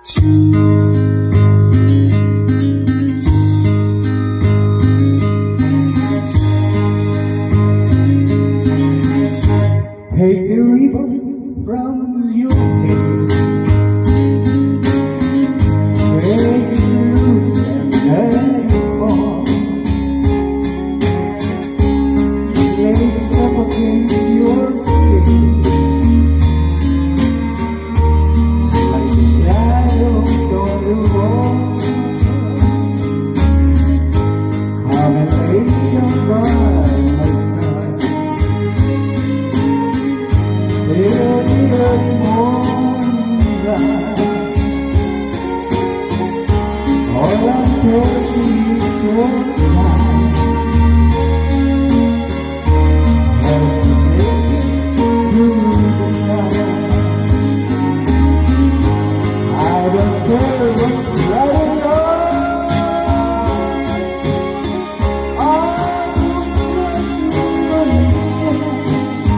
Take the ribbon from your head, break it loose and let it fall. Lay suffocate your skin like the shadows on the wall. Come and lay your by my side. Early morning light, all I'm telling is your smile. Help me make it through the night. I don't care what's right or wrong. I want to understand.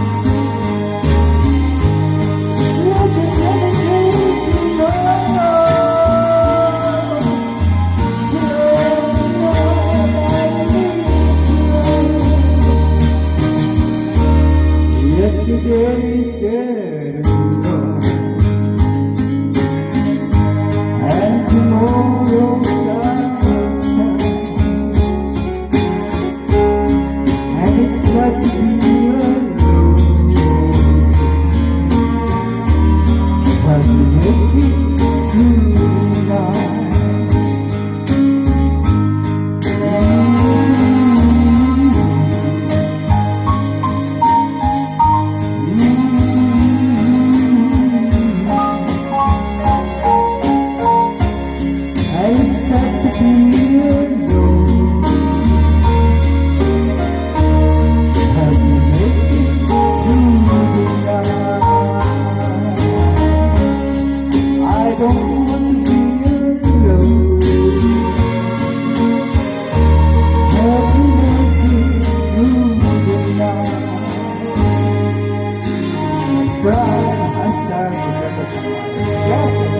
Yesterday said and gone, and tomorrow's outside, and it's got to be alone. But we make it through the night. I started to remember Tamares. Yes.